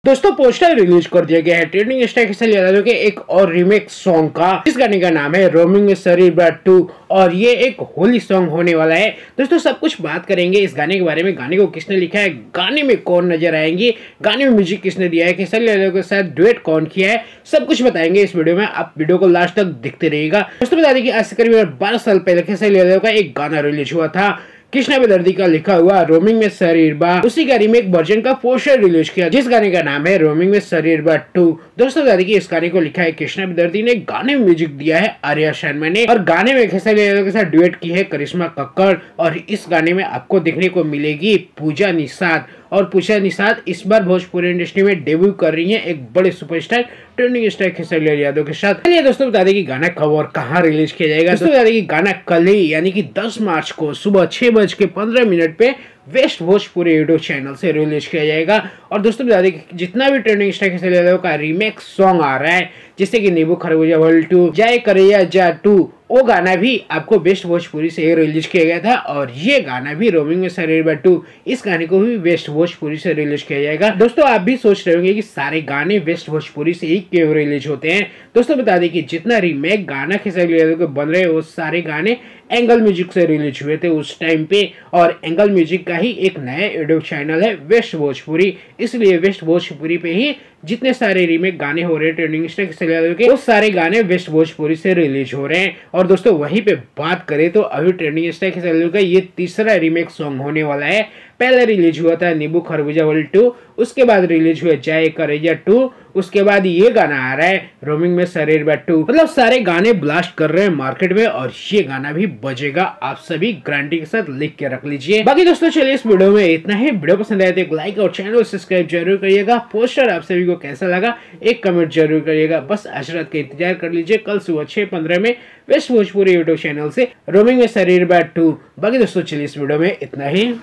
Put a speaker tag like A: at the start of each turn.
A: दोस्तों poster release कर दिया गया है ट्रेंडिंग स्टार किशन यादव के एक और रीमेक सॉन्ग का। इस गाने का नाम है रोमिंग में शरीर बात 2 और ये एक होली सॉन्ग होने वाला है। दोस्तों सब कुछ बात करेंगे इस गाने के बारे में, गाने को किसने लिखा है, गाने में कौन नजर आएंगे, गाने में म्यूजिक किसने दिया है, किशन यादव के साथ डुएट कौन किया है, सब कुछ बताएंगे इस वीडियो में। आप वीडियो को लास्ट तक देखते रहिएगा। दोस्तों बता दें कि आज से करीब 12 साल पहले किशन यादव का एक गाना रिलीज हुआ था, कृष्णा बेदर्दी का लिखा हुआ रोमिंग में शरीर बा। उसी का रीमेक वर्जन का पोस्टर रिलीज किया जिस गाने का नाम है रोमिंग में शरीर बा 2। दोस्तों बता दें कि इस गाने को लिखा है कृष्णा बेदर्दी ने, गाने में म्यूजिक दिया है आर्या शर्मा ने और गाने में किशन यादव के साथ डुएट की है करिश्मा कक्कड़। और इस गाने में आपको देखने को मिलेगी पूजा निषाद। और पूजा निषाद इस बार भोजपुरी इंडस्ट्री में डेब्यू कर रही है एक बड़े superstar trending star Kishan Yadav के साथ। चलिए दोस्तों बता दें कि गाना कब और कहां रिलीज किया जाएगा। दोस्तों बता दें कि गाना कल ही यानी कि 10 मार्च को सुबह 6:15 पे वेस्ट भोजपुरी यूट्यूब चैनल से रिलीज किया जाएगा। और दोस्तों बता दें कि जितना भी ट्रेंडिंग स्टार किशन यादव का रीमेक सॉन्ग आ रहा है, जैसे कि नींबू खरबूजा वर्ल्ड 2, जय करैया जा 2, वो गाना भी आपको वेस्ट भोजपुरी से रिलीज किया गया था। और ये गाना भी रोमिंग में शरीर बा 2, इस गाने को भी वेस्ट भोजपुरी से रिलीज किया जाएगा। दोस्तों आप भी सोच रहे होंगे कि सारे गाने वेस्ट भोजपुरी से ही क्यों रिलीज होते हैं। दोस्तों बता दें कि जितना रीमेक गाना किशन यादव के बन रहे हैं वो सारे गाने एंगल म्यूजिक से रिलीज हुए थे उस टाइम पे। और एंगल म्यूजिक का ही एक नया यूट्यूब चैनल है वेस्ट भोजपुरी, इसलिए वेस्ट भोजपुरी पे ही जितने सारे रीमेक गाने हो रहे हैं ट्रेंडिंग स्टार किशन यादव के, वो सारे गाने वेस्ट भोजपुरी से रिलीज हो रहे हैं। और दोस्तों वहीं पे बात करें तो अभी ट्रेंडिंग स्टार किशन यादव का ये तीसरा रीमेक सॉन्ग होने वाला है। पहले रिलीज हुआ था नींबू खरबूजा वर्ल्ड 2, उसके बाद रिलीज हुआ जय करैया 2, उसके बाद ये गाना आ रहा है रोमिंग में शरीर बा 2। मतलब सारे गाने ब्लास्ट कर रहे हैं मार्केट में और ये गाना भी बजेगा, आप सभी गारंटी के साथ लिख के रख लीजिए। बाकी दोस्तों चलिए इस वीडियो में इतना ही। वीडियो पसंद आए तो एक लाइक और चैनल सब्सक्राइब जरूर करिएगा। पोस्टर आप सभी को कैसा लगा एक कमेंट जरूर करिएगा। बस आज रात का इंतजार कर लीजिए, कल सुबह 6:15 में वेस्ट भोजपुरी यूट्यूब चैनल से रोमिंग में शरीर बा 2। बाकी दोस्तों चलिए इस वीडियो में इतना ही।